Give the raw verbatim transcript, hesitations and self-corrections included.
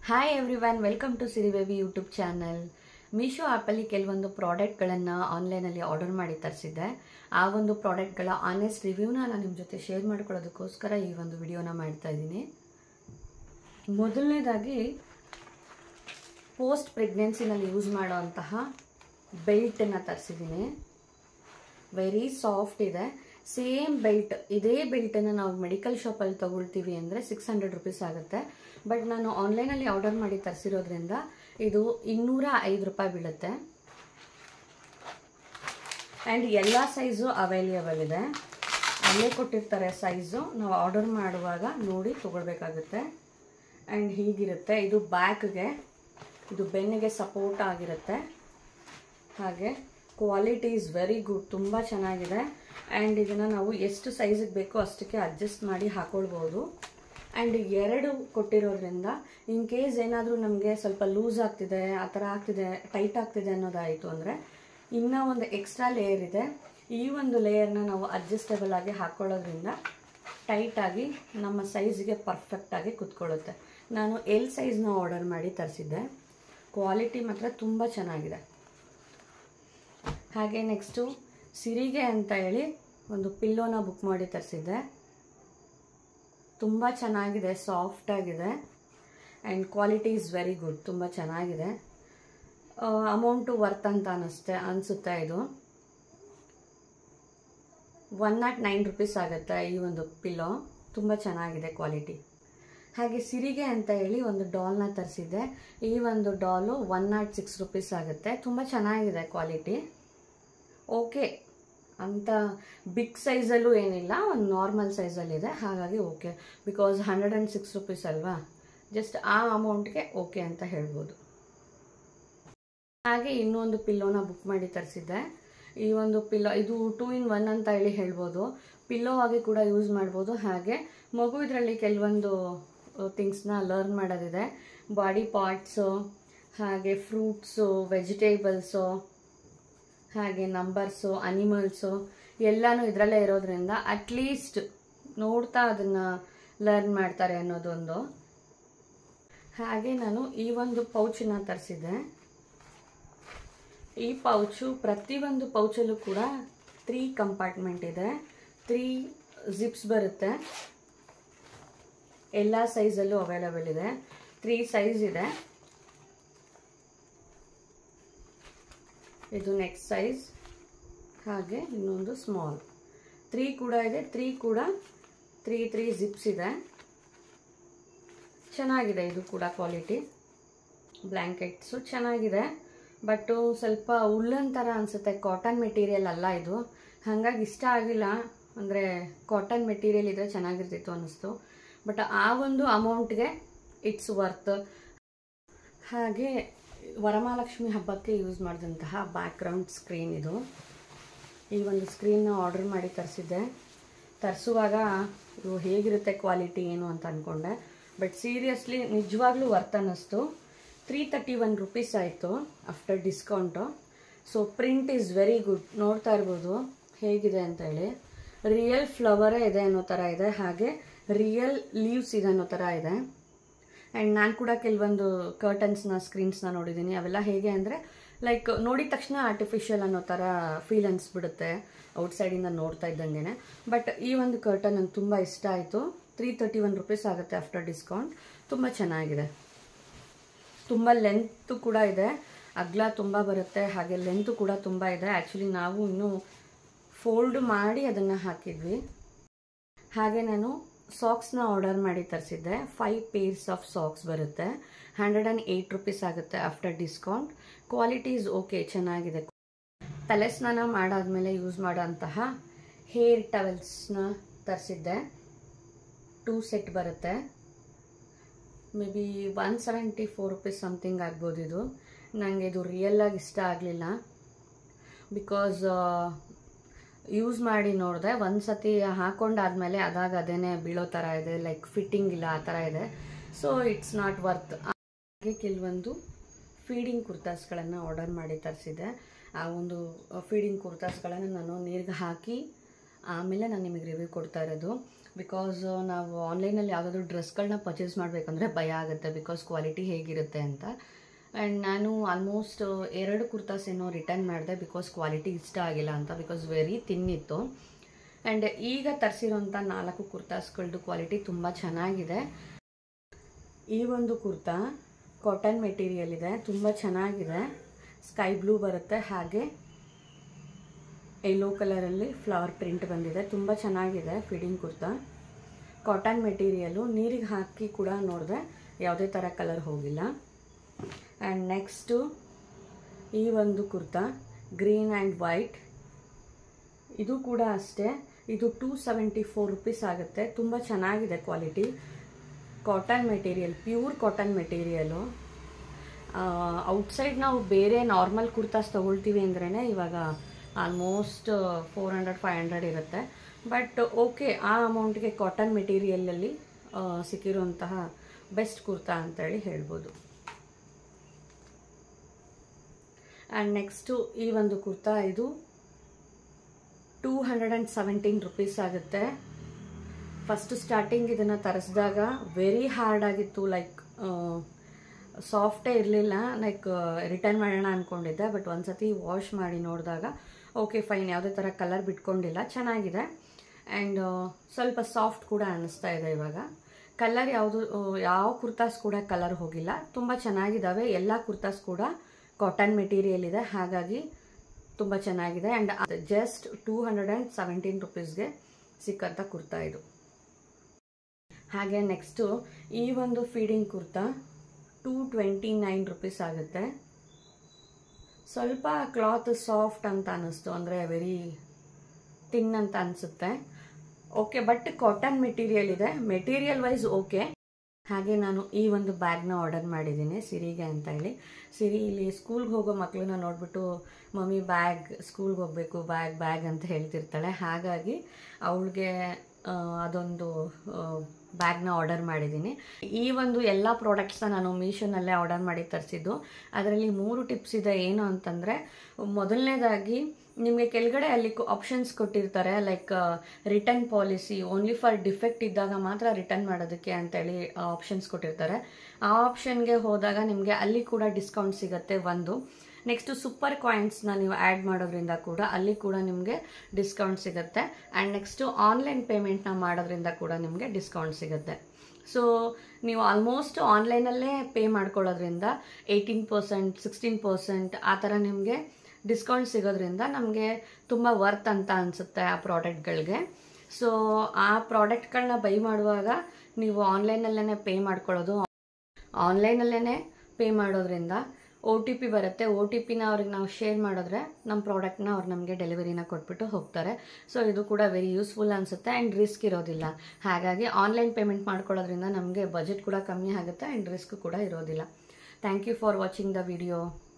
Hi everyone, welcome to Siri baby YouTube channel. Meesho ಆ್ಯಪಲ್ಲಿ ಕೆಲವೊಂದು ಪ್ರಾಡಕ್ಟ್ಗಳನ್ನು ಆನ್ಲೈನಲ್ಲಿ ಆರ್ಡರ್ ಮಾಡಿ ತರಿಸಿದ್ದೆ. ಆ ಒಂದು ಪ್ರಾಡಕ್ಟ್ಗಳ ಆನೆಸ್ಟ್ ರಿವ್ಯೂನ ನಾನು ನಿಮ್ಮ ಜೊತೆ ಶೇರ್ ಮಾಡ್ಕೊಳ್ಳೋದಕ್ಕೋಸ್ಕರ ಈ ಒಂದು ವಿಡಿಯೋನ ಮಾಡ್ತಾ ಇದ್ದೀನಿ. ಮೊದಲನೇದಾಗಿ ಪೋಸ್ಟ್ ಪ್ರೆಗ್ನೆನ್ಸಿನಲ್ಲಿ ಯೂಸ್ ಮಾಡೋವಂತಹ ಬೆಲ್ಟನ್ನು ತರಿಸಿದ್ದೀನಿ. ವೆರಿ ಸಾಫ್ಟ್ ಇದೆ. ಸೇಮ್ ಬೆಲ್ಟ್, ಇದೇ ಬೆಲ್ಟನ್ನು ನಾವು ಮೆಡಿಕಲ್ ಶಾಪಲ್ಲಿ ತಗೊಳ್ತೀವಿ ಅಂದರೆ ಸಿಕ್ಸ್ ಹಂಡ್ರೆಡ್ ರುಪೀಸ್ ಆಗುತ್ತೆ. ಬಟ್ ನಾನು ಆನ್ಲೈನಲ್ಲಿ ಆರ್ಡರ್ ಮಾಡಿ ತರಿಸಿರೋದ್ರಿಂದ ಇದು ಇನ್ನೂರ ಐದು ರೂಪಾಯಿ ಬೀಳುತ್ತೆ. ಆ್ಯಂಡ್ ಎಲ್ಲ ಸೈಜು ಅವೈಲೇಬಲ್ ಇದೆ. ಅಲ್ಲೇ ಕೊಟ್ಟಿರ್ತಾರೆ ಸೈಜು, ನಾವು ಆರ್ಡರ್ ಮಾಡುವಾಗ ನೋಡಿ ತೊಗೊಳ್ಬೇಕಾಗುತ್ತೆ. ಆ್ಯಂಡ್ ಹೀಗಿರುತ್ತೆ. ಇದು ಬ್ಯಾಕ್ಗೆ, ಇದು ಬೆನ್ನಿಗೆ ಸಪೋರ್ಟ್ ಆಗಿರುತ್ತೆ. ಹಾಗೆ ಕ್ವಾಲಿಟಿ ಈಸ್ ವೆರಿ ಗುಡ್, ತುಂಬ ಚೆನ್ನಾಗಿದೆ. ಆ್ಯಂಡ್ ಇದನ್ನು ನಾವು ಎಷ್ಟು ಸೈಜಿಗೆ ಬೇಕೋ ಅಷ್ಟಕ್ಕೆ ಅಡ್ಜಸ್ಟ್ ಮಾಡಿ ಹಾಕೊಳ್ಬೋದು. ಆ್ಯಂಡ್ ಎರಡು ಕೊಟ್ಟಿರೋದ್ರಿಂದ ಇನ್ ಕೇಸ್ ಏನಾದರೂ ನಮಗೆ ಸ್ವಲ್ಪ ಲೂಸ್ ಆಗ್ತಿದೆ, ಆ ಥರ ಆಗ್ತಿದೆ, ಟೈಟ್ ಆಗ್ತಿದೆ ಅನ್ನೋದಾಯಿತು ಅಂದರೆ ಇನ್ನೂ ಒಂದು ಎಕ್ಸ್ಟ್ರಾ ಲೇಯರ್ ಇದೆ. ಈ ಒಂದು ಲೇಯರ್ನ ನಾವು ಅಡ್ಜಸ್ಟಬಲ್ ಆಗಿ ಹಾಕ್ಕೊಳ್ಳೋದ್ರಿಂದ ಟೈಟಾಗಿ ನಮ್ಮ ಸೈಜ್ಗೆ ಪರ್ಫೆಕ್ಟಾಗಿ ಕುತ್ಕೊಳ್ಳುತ್ತೆ. ನಾನು ಎಲ್ ಸೈಜ್ನ ಆರ್ಡರ್ ಮಾಡಿ ತರಿಸಿದ್ದೆ. ಕ್ವಾಲಿಟಿ ಮಾತ್ರ ತುಂಬ ಚೆನ್ನಾಗಿದೆ. ಹಾಗೆ ನೆಕ್ಸ್ಟು ಸಿರಿಗೆ ಅಂತ ಹೇಳಿ ಒಂದು ಪಿಲ್ಲೋನ ಬುಕ್ ಮಾಡಿ ತರಿಸಿದ್ದೆ. ತುಂಬ ಚೆನ್ನಾಗಿದೆ, ಸಾಫ್ಟ್ ಆಗಿದೆ. And quality is very good, ತುಂಬ ಚೆನ್ನಾಗಿದೆ. ಅಮೌಂಟು ವರ್ತ್ ಅಂತ ಅನ್ನಿಸುತ್ತೆ ಅನಿಸುತ್ತೆ. ಇದು ಒನ್ ನಾಟ್ ನೈನ್ ರುಪೀಸ್ ಆಗುತ್ತೆ ಈ ಒಂದು ಪಿಲ್ಲೋ. ತುಂಬ ಚೆನ್ನಾಗಿದೆ ಕ್ವಾಲಿಟಿ. ಹಾಗೆ ಸಿರಿಗೆ ಅಂತ ಹೇಳಿ ಒಂದು ಡಾಲ್ನ ತರಿಸಿದ್ದೆ. ಈ ಒಂದು doll one nought six rupees ಆಗುತ್ತೆ. ತುಂಬ ಚೆನ್ನಾಗಿದೆ ಕ್ವಾಲಿಟಿ. ಓಕೆ, ಅಂತ ಬಿಗ್ ಸೈಜಲ್ಲೂ ಏನಿಲ್ಲ, ಒಂದು ನಾರ್ಮಲ್ ಸೈಜಲ್ಲಿದೆ. ಹಾಗಾಗಿ okay, because hundred and six rupees ಅಲ್ವಾ, ಜಸ್ಟ್ ಆ ಅಮೌಂಟ್ಗೆ ಓಕೆ ಅಂತ ಹೇಳ್ಬೋದು. ಹಾಗೆ ಇನ್ನೊಂದು ಪಿಲ್ಲೋನ ಬುಕ್ ಮಾಡಿ ತರಿಸಿದ್ದೆ. ಈ ಒಂದು ಪಿಲ್ಲೋ ಇದು ಟೂ ಇನ್ ಒನ್ ಅಂತ ಹೇಳಿ ಹೇಳ್ಬೋದು. ಪಿಲ್ಲೋ ಆಗಿ ಕೂಡ ಯೂಸ್ ಮಾಡ್ಬೋದು. ಹಾಗೆ ಮಗು ಇದರಲ್ಲಿ ಕೆಲವೊಂದು ಥಿಂಗ್ಸ್ನ ಲರ್ನ್ ಮಾಡೋದಿದೆ. ಬಾಡಿ ಪಾರ್ಟ್ಸು, ಹಾಗೆ ಫ್ರೂಟ್ಸು, ವೆಜಿಟೇಬಲ್ಸು, ಹಾಗೆ ನಂಬರ್ಸು, ಅನಿಮಲ್ಸು ಎಲ್ಲನೂ ಇದರಲ್ಲೇ ಇರೋದ್ರಿಂದ ಅಟ್ಲೀಸ್ಟ್ ನೋಡ್ತಾ ಅದನ್ನು ಲರ್ನ್ ಮಾಡ್ತಾರೆ ಅನ್ನೋದೊಂದು. ಹಾಗೆ ನಾನು ಈ ಒಂದು ಪೌಚನ್ನ ತರಿಸಿದ್ದೆ. ಈ ಪೌಚು, ಪ್ರತಿಯೊಂದು ಪೌಚಲ್ಲೂ ಕೂಡ ತ್ರೀ ಕಂಪಾರ್ಟ್ಮೆಂಟ್ ಇದೆ, ತ್ರೀ ಜಿಪ್ಸ್ ಬರುತ್ತೆ. ಎಲ್ಲ ಸೈಜಲ್ಲೂ ಅವೈಲೇಬಲ್ ಇದೆ. ತ್ರೀ ಸೈಜ್ ಇದೆ. ಇದು ನೆಕ್ಸ್ಟ್ ಸೈಜ್, ಹಾಗೆ ಇನ್ನೊಂದು ಸ್ಮಾಲ್. ತ್ರೀ ಕೂಡ ಇದೆ. ತ್ರೀ ಕೂಡ ತ್ರೀ ತ್ರೀ ಜಿಪ್ಸ್ ಇದೆ. ಚೆನ್ನಾಗಿದೆ ಇದು ಕೂಡ ಕ್ವಾಲಿಟಿ. ಬ್ಲ್ಯಾಂಕೆಟ್ಸು ಚೆನ್ನಾಗಿದೆ, ಬಟ್ಟು ಸ್ವಲ್ಪ ಉಲ್ಲನ್ ಥರ ಅನಿಸುತ್ತೆ. ಕಾಟನ್ ಮೆಟೀರಿಯಲ್ ಅಲ್ಲ ಇದು, ಹಾಗಾಗಿ ಇಷ್ಟ ಆಗಿಲ್ಲ. ಅಂದರೆ ಕಾಟನ್ ಮೆಟೀರಿಯಲ್ ಇದ್ದರೆ ಚೆನ್ನಾಗಿರ್ತಿತ್ತು ಅನ್ನಿಸ್ತು. ಬಟ್ ಆ ಒಂದು ಅಮೌಂಟ್ಗೆ ಇಟ್ಸ್ ವರ್ತ್. ಹಾಗೆ ವರಮಹಾಲಕ್ಷ್ಮಿ ಹಬ್ಬಕ್ಕೆ ಯೂಸ್ ಮಾಡಿದಂತಹ ಬ್ಯಾಕ್ಗ್ರೌಂಡ್ ಸ್ಕ್ರೀನ್ ಇದು. ಈ ಒಂದು ಸ್ಕ್ರೀನ್ನ ಆರ್ಡರ್ ಮಾಡಿ ತರಿಸಿದ್ದೆ. ತರಿಸುವಾಗ ಇದು ಹೇಗಿರುತ್ತೆ ಕ್ವಾಲಿಟಿ ಏನು ಅಂತ ಅಂದ್ಕೊಂಡೆ. ಬಟ್ ಸೀರಿಯಸ್ಲಿ ನಿಜವಾಗ್ಲೂ ವರ್ತ್ ಅನ್ನಿಸ್ತು. ತ್ರೀ ತರ್ಟಿ ಒನ್ ರುಪೀಸ್ ಆಯಿತು after discount. So print is very good. ನೋಡ್ತಾ ಇರ್ಬೋದು ಹೇಗಿದೆ ಅಂತ ಹೇಳಿ. ರಿಯಲ್ ಫ್ಲವರೇ ಇದೆ ಅನ್ನೋ ಥರ ಇದೆ. ಹಾಗೆ ರಿಯಲ್ ಲೀವ್ಸ್ ಇದೆ ಅನ್ನೋ ಥರ ಇದೆ. ಆ್ಯಂಡ್ ನಾನು ಕೂಡ ಕೆಲವೊಂದು ಕರ್ಟನ್ಸ್ನ, ಸ್ಕ್ರೀನ್ಸ್ನ ನೋಡಿದ್ದೀನಿ. ಅವೆಲ್ಲ ಹೇಗೆ ಅಂದರೆ ಲೈಕ್ ನೋಡಿದ ತಕ್ಷಣ ಆರ್ಟಿಫಿಷಿಯಲ್ ಅನ್ನೋ ಥರ ಫೀಲ್ ಅನಿಸ್ಬಿಡುತ್ತೆ ಔಟ್ಸೈಡಿಂದ ನೋಡ್ತಾ ಇದ್ದಂಗೆ. ಬಟ್ ಈ ಒಂದು ಕರ್ಟನ್ ನಂಗೆ ತುಂಬ ಇಷ್ಟ ಆಯಿತು. ತ್ರೀ ತರ್ಟಿ ಒನ್ ರುಪೀಸ್ ಆಗುತ್ತೆ ಆಫ್ಟರ್ ಡಿಸ್ಕೌಂಟ್. ತುಂಬ ಚೆನ್ನಾಗಿದೆ. ತುಂಬ ಲೆಂತು ಕೂಡ ಇದೆ, ಅಗಲ ತುಂಬ ಬರುತ್ತೆ. ಹಾಗೆ ಲೆಂತು ಕೂಡ ತುಂಬ ಇದೆ. ಆ್ಯಕ್ಚುಲಿ ನಾವು ಇನ್ನೂ ಫೋಲ್ಡ್ ಮಾಡಿ ಅದನ್ನು ಹಾಕಿದ್ವಿ. ಹಾಗೆ ನಾನು ಸಾಕ್ಸ್ನ ಆರ್ಡರ್ ಮಾಡಿ ತರಿಸಿದ್ದೆ. ಫೈವ್ ಪೇರ್ಸ್ ಆಫ್ ಸಾಕ್ಸ್ ಬರುತ್ತೆ. ಹಂಡ್ರೆಡ್ ಆ್ಯಂಡ್ ಏಯ್ಟ್ ರುಪೀಸ್ ಆಗುತ್ತೆ after discount. Quality is okay, ಚೆನ್ನಾಗಿದೆ. ತಲೆ ಸ್ನಾನ ಮಾಡಾದ್ಮೇಲೆ ಯೂಸ್ ಮಾಡೋಂತಹ ಹೇರ್ ಟವೆಲ್ಸ್ನ ತರಿಸಿದ್ದೆ. ಟೂ ಸೆಟ್ ಬರುತ್ತೆ. Maybe one seventy four rupees something ಆಗ್ಬೋದು. ಇದು ನನಗೆ ಇದು ರಿಯಲ್ಲಾಗಿ ಇಷ್ಟ ಆಗಲಿಲ್ಲ. ಬಿಕಾಸ್ ಯೂಸ್ ಮಾಡಿ ನೋಡಿದೆ, ಒಂದು ಸತಿ ಹಾಕೊಂಡಾದ್ಮೇಲೆ ಅದಾಗ ಅದೇನೆ ಬೀಳೋ ಥರ ಇದೆ, ಲೈಕ್ ಫಿಟ್ಟಿಂಗ್ ಇಲ್ಲ ಆ ಥರ ಇದೆ. So it's not worth. ಹಾಗೆ ಕೆಲವೊಂದು ಫೀಡಿಂಗ್ ಕುರ್ತಾಸ್ಗಳನ್ನು ಆರ್ಡರ್ ಮಾಡಿ ತರಿಸಿದ್ದೆ. ಆ ಒಂದು ಫೀಡಿಂಗ್ ಕುರ್ತಾಸ್ಗಳನ್ನು ನಾನು ನೀರಿಗೆ ಹಾಕಿ ಆಮೇಲೆ ನಾನು ನಿಮಗೆ ರಿವ್ಯೂ ಕೊಡ್ತಾ ಇರೋದು. ಬಿಕಾಸ್ ನಾವು ಆನ್ಲೈನಲ್ಲಿ ಯಾವುದಾದ್ರೂ ಡ್ರೆಸ್ಗಳನ್ನ ಪರ್ಚೇಸ್ ಮಾಡಬೇಕಂದ್ರೆ ಭಯ ಆಗುತ್ತೆ, ಬಿಕಾಸ್ ಕ್ವಾಲಿಟಿ ಹೇಗಿರುತ್ತೆ ಅಂತ. ಆ್ಯಂಡ್ ನಾನು ಆಲ್ಮೋಸ್ಟ್ ಎರಡು ಕುರ್ತಾಸ್ ಏನೋ ರಿಟರ್ನ್ ಮಾಡಿದೆ ಬಿಕಾಸ್ ಕ್ವಾಲಿಟಿ ಇಷ್ಟ ಆಗಿಲ್ಲ ಅಂತ, ಬಿಕಾಸ್ ವೆರಿ ತಿನ್ ಇತ್ತು. ಆ್ಯಂಡ್ ಈಗ ತರಿಸಿರೋಂಥ ನಾಲ್ಕು ಕುರ್ತಾಸ್ಗಳದ್ದು ಕ್ವಾಲಿಟಿ ತುಂಬ ಚೆನ್ನಾಗಿದೆ. ಈ ಒಂದು ಕುರ್ತಾ ಕಾಟನ್ ಮೆಟೀರಿಯಲ್ ಇದೆ, ತುಂಬ ಚೆನ್ನಾಗಿದೆ. ಸ್ಕೈ ಬ್ಲೂ ಬರುತ್ತೆ, ಹಾಗೆ ಯೆಲ್ಲೋ ಕಲರಲ್ಲಿ ಫ್ಲವರ್ ಪ್ರಿಂಟ್ ಬಂದಿದೆ. ತುಂಬ ಚೆನ್ನಾಗಿದೆ ಫಿಟ್ಟಿಂಗ್ ಕುರ್ತಾ. ಕಾಟನ್ ಮೆಟೀರಿಯಲು, ನೀರಿಗೆ ಹಾಕಿ ಕೂಡ ನೋಡಿದ್ರೆ ಯಾವುದೇ ಥರ ಕಲರ್ ಹೋಗಿಲ್ಲ. ಆ್ಯಂಡ್ ನೆಕ್ಸ್ಟು ಈ ಒಂದು ಕುರ್ತಾ ಗ್ರೀನ್ ಆ್ಯಂಡ್ ವೈಟ್, ಇದು ಕೂಡ ಅಷ್ಟೇ. ಇದು ಟೂ ಸೆವೆಂಟಿ ಫೋರ್ ರುಪೀಸ್ ಆಗುತ್ತೆ. ತುಂಬ ಚೆನ್ನಾಗಿದೆ quality. Cotton material, pure cotton material. Outside ನಾವು ಬೇರೆ ನಾರ್ಮಲ್ ಕುರ್ತಾಸ್ ತೊಗೊಳ್ತೀವಿ ಅಂದ್ರೇ ಇವಾಗ almost four hundred five hundred ಇರುತ್ತೆ. ಬಟ್ ಓಕೆ, ಆ ಅಮೌಂಟ್ಗೆ ಕಾಟನ್ ಮೆಟೀರಿಯಲಲ್ಲಿ ಸಿಕ್ಕಿರುವಂತಹ ಬೆಸ್ಟ್ ಕುರ್ತಾ ಅಂತೇಳಿ ಹೇಳ್ಬೋದು. ಆ್ಯಂಡ್ ನೆಕ್ಸ್ಟು ಈ ಒಂದು ಕುರ್ತಾ, ಇದು two hundred and seventeen rupees ಆಗುತ್ತೆ. ಫಸ್ಟ್ ಸ್ಟಾರ್ಟಿಂಗ್ ಇದನ್ನು ತರಿಸಿದಾಗ ವೆರಿ ಹಾರ್ಡ್ ಆಗಿತ್ತು, ಲೈಕ್ ಸಾಫ್ಟೇ ಇರಲಿಲ್ಲ. ಲೈಕ್ ರಿಟರ್ನ್ ಮಾಡೋಣ ಅಂದ್ಕೊಂಡಿದ್ದೆ, ಬಟ್ ಒಂದ್ಸತಿ ವಾಶ್ ಮಾಡಿ ನೋಡಿದಾಗ ಓಕೆ ಫೈನ್, ಯಾವುದೇ ಥರ ಕಲರ್ ಬಿಟ್ಕೊಂಡಿಲ್ಲ, ಚೆನ್ನಾಗಿದೆ. ಆ್ಯಂಡ್ ಸ್ವಲ್ಪ ಸಾಫ್ಟ್ ಕೂಡ ಅನ್ನಿಸ್ತಾ ಇದೆ ಇವಾಗ. ಕಲರ್ ಯಾವುದು, ಯಾವ ಕುರ್ತಾಸ್ ಕೂಡ ಕಲರ್ ಹೋಗಿಲ್ಲ, ತುಂಬ ಚೆನ್ನಾಗಿದ್ದಾವೆ. ಎಲ್ಲ ಕುರ್ತಾಸ್ ಕೂಡ ಕಾಟನ್ ಮೆಟೀರಿಯಲ್ ಇದೆ, ಹಾಗಾಗಿ ತುಂಬ ಚೆನ್ನಾಗಿದೆ. And just two hundred and seventeen ರುಪೀಸ್ಗೆ ಸಿಕ್ಕಂಥ ಕುರ್ತಾ ಇದು. ಹಾಗೆ ನೆಕ್ಸ್ಟು ಈ ಒಂದು feeding kurta two twenty nine rupees ಆಗುತ್ತೆ. ಸ್ವಲ್ಪ ಕ್ಲಾತ್ ಸಾಫ್ಟ್ ಅಂತ ಅನ್ನಿಸ್ತು, ಅಂದರೆ ವೆರಿ ತಿನ್ ಅಂತ ಅನಿಸುತ್ತೆ. ಓಕೆ, ಬಟ್ ಕಾಟನ್ ಮೆಟೀರಿಯಲ್ ಇದೆ, ಮೆಟೀರಿಯಲ್ ವೈಸ್ ಓಕೆ. ಹಾಗೆ ನಾನು ಈ ಒಂದು ಬ್ಯಾಗ್ನ ಆರ್ಡರ್ ಮಾಡಿದ್ದೀನಿ ಸಿರಿಗೆ ಅಂತ ಹೇಳಿ. ಸಿರಿ ಇಲ್ಲಿ ಸ್ಕೂಲ್ಗೆ ಹೋಗೋ ಮಕ್ಕಳನ್ನ ನೋಡಿಬಿಟ್ಟು ಮಮ್ಮಿ ಬ್ಯಾಗ್, ಸ್ಕೂಲ್ಗೆ ಹೋಗಬೇಕು ಬ್ಯಾಗ್ ಬ್ಯಾಗ್ ಅಂತ ಹೇಳ್ತಿರ್ತಾಳೆ. ಹಾಗಾಗಿ ಅವಳಿಗೆ ಅದೊಂದು ಬ್ಯಾಗ್ನ ಆರ್ಡರ್ ಮಾಡಿದ್ದೀನಿ. ಈ ಒಂದು ಎಲ್ಲ ಪ್ರಾಡಕ್ಟ್ಸ್ನ ನಾನು ಮೀಶೋನಲ್ಲೇ ಆರ್ಡರ್ ಮಾಡಿ ತರಿಸಿದ್ದು. ಅದರಲ್ಲಿ ಮೂರು ಟಿಪ್ಸ್ ಇದೆ. ಏನು ಅಂತಂದರೆ, ಮೊದಲನೇದಾಗಿ ನಿಮಗೆ ಕೆಳಗಡೆ ಅಲ್ಲಿ ಆಪ್ಷನ್ಸ್ ಕೊಟ್ಟಿರ್ತಾರೆ, like return policy, only for defect ಇದ್ದಾಗ ಮಾತ್ರ ರಿಟರ್ನ್ ಮಾಡೋದಕ್ಕೆ ಅಂತೇಳಿ ಆಪ್ಷನ್ಸ್ ಕೊಟ್ಟಿರ್ತಾರೆ. ಆ ಆಪ್ಷನ್ಗೆ ಹೋದಾಗ ನಿಮಗೆ ಅಲ್ಲಿ ಕೂಡ ಡಿಸ್ಕೌಂಟ್ ಸಿಗುತ್ತೆ ಒಂದು. ನೆಕ್ಸ್ಟು ಸೂಪರ್ ಕಾಯಿನ್ಸ್ನ ನೀವು ಆ್ಯಡ್ ಮಾಡೋದ್ರಿಂದ ಕೂಡ ಅಲ್ಲಿ ಕೂಡ ನಿಮಗೆ ಡಿಸ್ಕೌಂಟ್ ಸಿಗುತ್ತೆ. ಆ್ಯಂಡ್ ನೆಕ್ಸ್ಟು ಆನ್ಲೈನ್ ಪೇಮೆಂಟ್ನ ಮಾಡೋದ್ರಿಂದ ಕೂಡ ನಿಮಗೆ ಡಿಸ್ಕೌಂಟ್ ಸಿಗುತ್ತೆ. ಸೊ ನೀವು ಆಲ್ಮೋಸ್ಟ್ ಆನ್ಲೈನಲ್ಲೇ ಪೇ ಮಾಡ್ಕೊಳ್ಳೋದ್ರಿಂದ ಏಯ್ಟೀನ್ ಪರ್ಸೆಂಟ್ ಸಿಕ್ಸ್ಟೀನ್ ಪರ್ಸೆಂಟ್ ಆ ಥರ ನಿಮಗೆ ಡಿಸ್ಕೌಂಟ್ ಸಿಗೋದ್ರಿಂದ ನಮಗೆ ತುಂಬ ವರ್ತ್ ಅಂತ ಅನಿಸುತ್ತೆ ಆ ಪ್ರಾಡಕ್ಟ್ಗಳಿಗೆ. ಸೊ ಆ ಪ್ರಾಡಕ್ಟ್ಗಳನ್ನ ಬೈ ಮಾಡುವಾಗ ನೀವು ಆನ್ಲೈನಲ್ಲೇ ಪೇ ಮಾಡ್ಕೊಳ್ಳೋದು. ಆನ್ಲೈನಲ್ಲೇ ಪೇ ಮಾಡೋದ್ರಿಂದ ಒ ಟಿ ಪಿ ಬರುತ್ತೆ. ಒ ಟಿ ಪಿನ ಅವ್ರಿಗೆ ನಾವು ಶೇರ್ ಮಾಡಿದ್ರೆ ನಮ್ಮ ಪ್ರಾಡಕ್ಟ್ನ ಅವ್ರು ನಮಗೆ ಡೆಲಿವರಿನ ಕೊಟ್ಬಿಟ್ಟು ಹೋಗ್ತಾರೆ. ಸೊ ಇದು ಕೂಡ ವೆರಿ ಯೂಸ್ಫುಲ್ ಅನಿಸುತ್ತೆ ಆ್ಯಂಡ್ ರಿಸ್ಕ್ ಇರೋದಿಲ್ಲ. ಹಾಗಾಗಿ ಆನ್ಲೈನ್ ಪೇಮೆಂಟ್ ಮಾಡ್ಕೊಳ್ಳೋದ್ರಿಂದ ನಮಗೆ ಬಜೆಟ್ ಕೂಡ ಕಮ್ಮಿ ಆಗುತ್ತೆ ಆ್ಯಂಡ್ ರಿಸ್ಕ್ ಕೂಡ ಇರೋದಿಲ್ಲ. Thank you for watching the video.